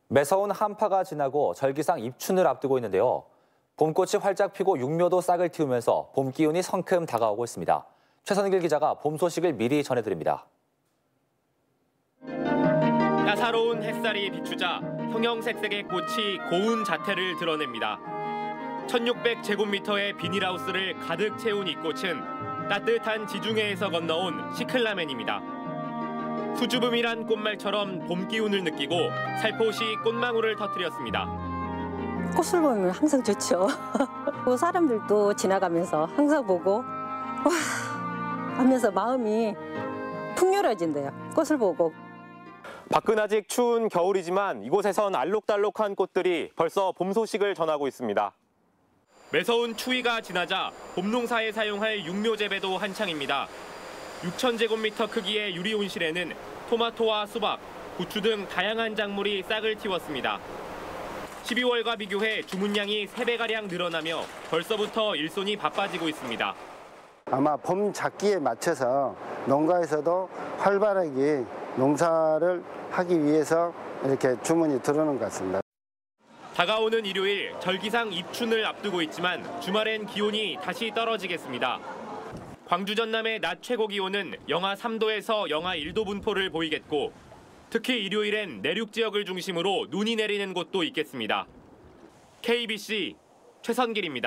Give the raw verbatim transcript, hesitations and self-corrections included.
매서운 한파가 지나고 절기상 입춘을 앞두고 있는데요. 봄꽃이 활짝 피고 육묘도 싹을 틔우면서 봄 기운이 성큼 다가오고 있습니다. 최선길 기자가 봄 소식을 미리 전해드립니다. 따사로운 햇살이 비추자 형형색색의 꽃이 고운 자태를 드러냅니다. 천육백 제곱미터의 비닐하우스를 가득 채운 이 꽃은 따뜻한 지중해에서 건너온 시클라멘입니다. 수줍음이란 꽃말처럼 봄 기운을 느끼고 살포시 꽃망울을 터뜨렸습니다. 꽃을 보면 항상 좋죠. 사람들도 지나가면서 항상 보고 와 하면서 마음이 풍요로워진대요. 꽃을 보고. 밖은 아직 추운 겨울이지만 이곳에선 알록달록한 꽃들이 벌써 봄 소식을 전하고 있습니다. 매서운 추위가 지나자 봄 농사에 사용할 육묘 재배도 한창입니다. 육천 제곱미터 크기의 유리 온실에는 토마토와 수박, 고추 등 다양한 작물이 싹을 틔웠습니다. 십이월과 비교해 주문량이 세 배가량 늘어나며 벌써부터 일손이 바빠지고 있습니다. 아마 봄 작기에 맞춰서 농가에서도 활발하게 농사를 하기 위해서 이렇게 주문이 들어오는 것 같습니다. 다가오는 일요일 절기상 입춘을 앞두고 있지만 주말엔 기온이 다시 떨어지겠습니다. 광주 전남의 낮 최고 기온은 영하 삼 도에서 영하 일 도 분포를 보이겠고 특히 일요일엔 내륙 지역을 중심으로 눈이 내리는 곳도 있겠습니다. 케이비씨 최선길입니다.